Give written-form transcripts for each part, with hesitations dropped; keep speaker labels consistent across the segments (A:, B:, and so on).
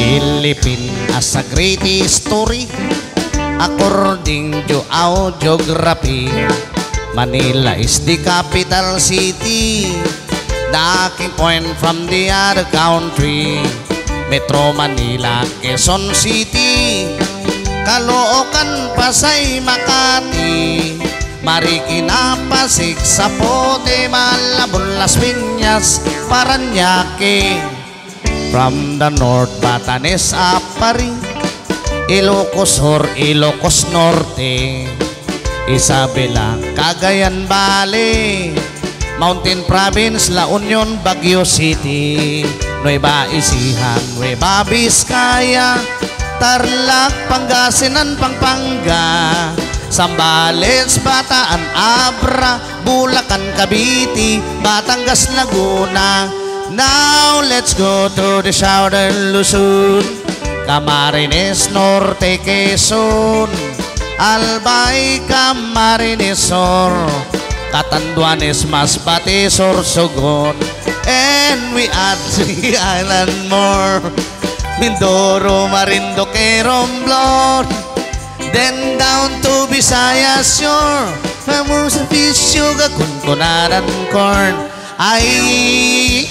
A: Philippines as a great history according to our geography. Manila is the capital city, the king point from the other country. Metro Manila, Quezon City, Caloocan, Pasay, Makati, Marikina, Pasig, Zapote, Malabon, Las Piñas, Parañaque. From the north, Batanes, Apari, Ilocos Sur, Ilocos Norte, Isabela, Cagayan Valley, Mountain Province, La Union, Baguio City, Nueva Ecija, Nueva Vizcaya, Tarlac, Pangasinan, Pampanga, Zambales, Bataan, Abra, Bulacan, Cavite, Batangas, Laguna. Now let's go to the southern Luzon, Camarines Norte, Quezon, Albay, Camarines Sur, Catanduanes, Masbate, Sorsogon, and we add the island more, Mindoro, Marinduque, Romblon, then down to Visayas Shore, famous fish, sugar, kunkunaran, corn. Ay,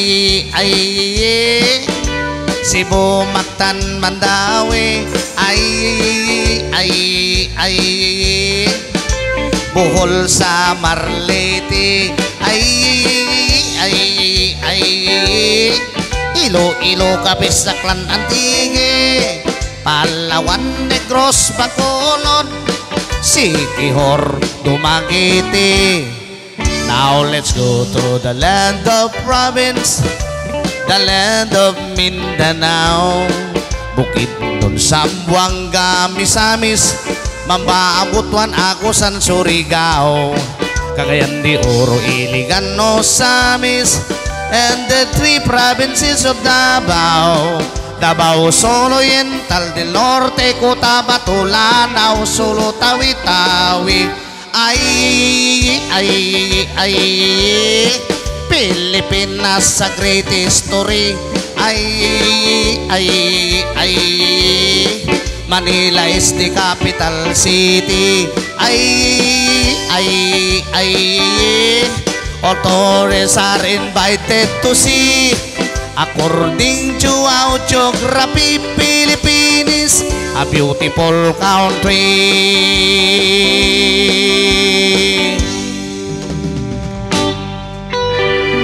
A: Cebu, Mactan, Mandawi, ay, Bohol sa Marlete, ay, Iloilo, Capiz-Saclan, Antique, Palawan, Negros, Bacolod, Siquijor, Dumaguete. Now let's go to the land of province, the land of Mindanao, Bukidnon, Zamboanga, Misamis, Mambabutuan, Agusan, Surigao, Cagayan de Oro, Iligan, Osamis, and the three provinces of Davao, Davao, Solo, Oriental del Norte, Cotabato, Lanao, Solo, Tawi-Tawi. Ay, Pilipinas sa great history. Ay, Manila is the capital city. Ay, all tourists are invited to see. According to our geography, Philippines, a beautiful country.